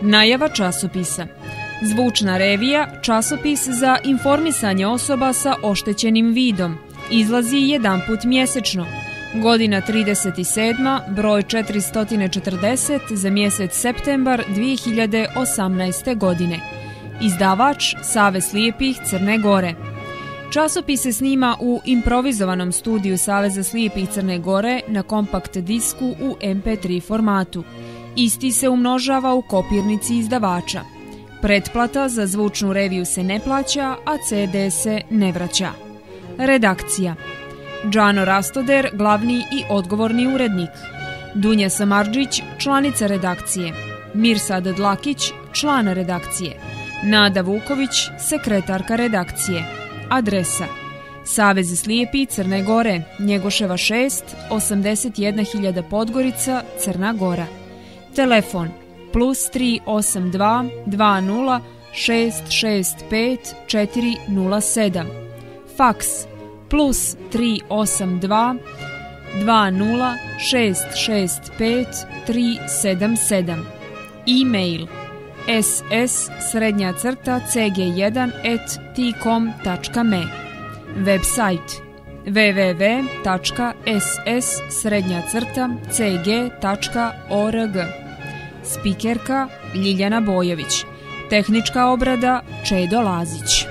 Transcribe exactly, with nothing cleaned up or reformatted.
Najava časopisa. Zvučna revija, časopis za informisanje osoba sa oštećenim vidom. Izlazi jedanput mjesečno. Godina trideset sedma, broj četiristo četrdeset za mjesec septembar dvije hiljade osamnaeste. godine. Izdavač Savez slijepih Crne Gore. Časopis se snima u improvizovanom studiju Saveza slijepih Crne Gore na kompakt disku u em pe tri formatu. Isti se umnožava u kopirnici izdavača. Pretplata za zvučnu reviju se ne plaća, a ce de se ne vraća. Redakcija. Džano Rastoder, glavni i odgovorni urednik. Dunja Samardžić, članica redakcije. Mirsad Dlakić, član redakcije. Nada Vuković, sekretarka redakcije. Adresa: Savez slijepih Crne Gore, Njegoševa šest, osamdeset jedna hiljada Podgorica, Crna Gora. Telefon: plus tri osam dva dva nula šest šest pet četiri nula sedam. Faks: plus tri osam dva dva nula šest šest pet tri sedam sedam. E-mail: ss srednja crta cg jedan at tcom tačka me. Website: www tačka ss srednja crta cg tačka org. Spikerka: Ljiljana Bojović. Tehnička obrada: Čedo Lazić.